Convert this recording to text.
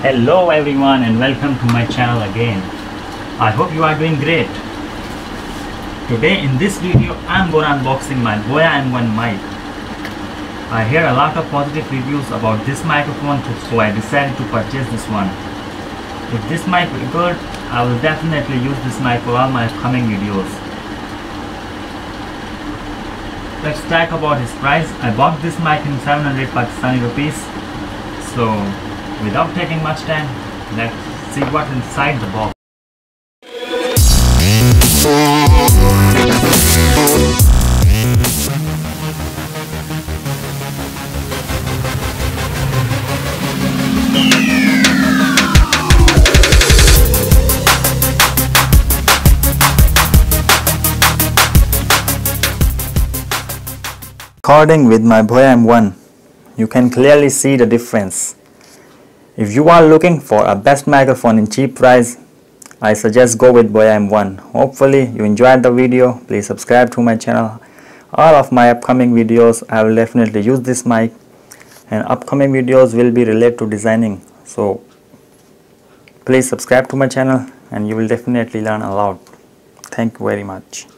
Hello everyone and welcome to my channel again. I hope you are doing great. Today in this video I'm gonna unboxing my Boya-M1 mic. I hear a lot of positive reviews about this microphone, so I decided to purchase this one. If this mic is good, I will definitely use this mic for all my upcoming videos. Let's talk about its price. I bought this mic in 700 Pakistani rupees. So without taking much time, let's see what's inside the box. Recording with my Boya-M1, you can clearly see the difference. If you are looking for a best microphone in cheap price, I suggest go with Boya-M1. Hopefully you enjoyed the video. Please subscribe to my channel. All of my upcoming videos I will definitely use this mic, and upcoming videos will be related to designing. So please subscribe to my channel and you will definitely learn a lot. Thank you very much.